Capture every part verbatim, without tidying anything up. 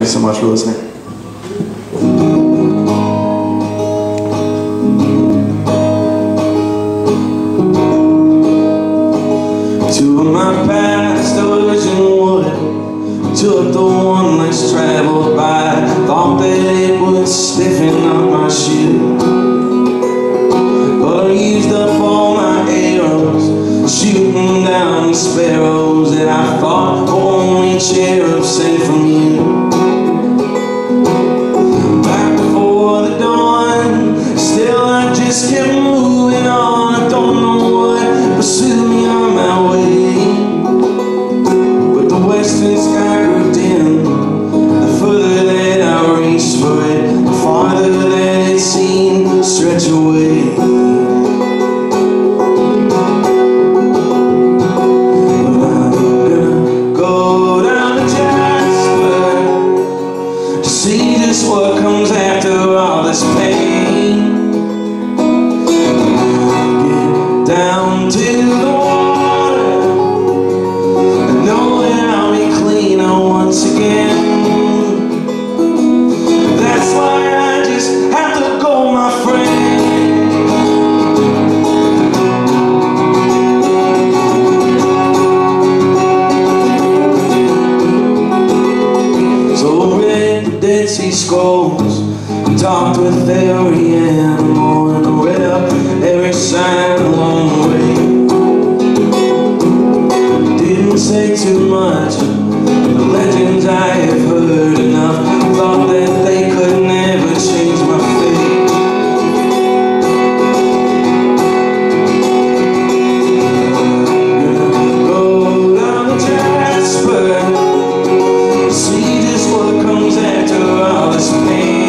Thanks so much for listening. Two of my past virgin wood took the one less traveled by. Thought that it would stiffen up my shoe, but I used up all my arrows, shooting down sparrows that I thought only cherubs sent from you. Back before the dawn, still I just kept moving on. I don't know what pursued me on my way, but the western sky grew dim. The further that I reached for it, the farther that it seemed to stretch away. But I'm gonna go down to Jasper to see just what comes after all this pain. Down to the water, and knowing I'll be cleaner once again. That's why I just have to go, my friend. So I read the Dead Sea Scrolls, talked with every animal, and read up every sign along the way. Didn't say too much, the legends I have heard enough. Thought that they could never change my fate. I'm gonna go down to Jasper, see just what comes after all this pain.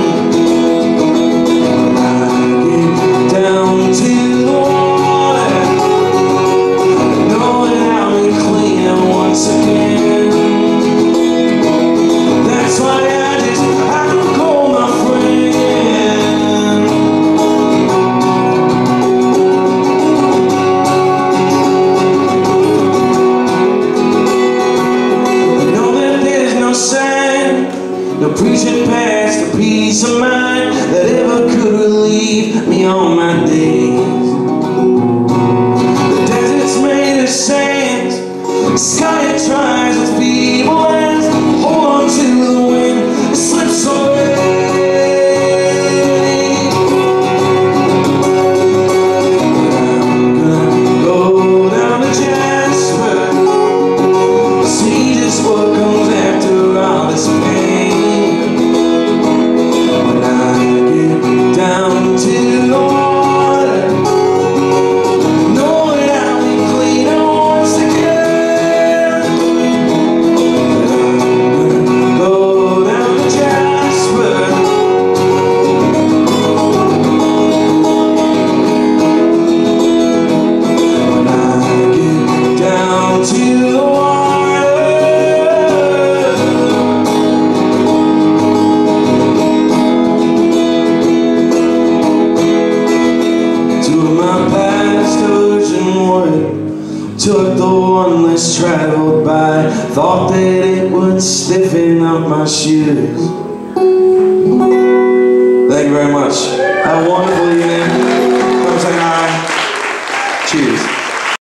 No preaching past the peace of mind that ever could relieve me on my days. The desert's made of sand, the sky it tries with feeble hands. Hold on to the wind, it slips away. But I'm gonna go down to Jasper, see just what comes after all this pain. Down to the water, knowing I'll be cleaner once again. I'm gonna go down to Jasper. When I get down to the water, took the one less traveled by. Thought that it would stiffen up my shoes. Thank you very much. Have a wonderful evening.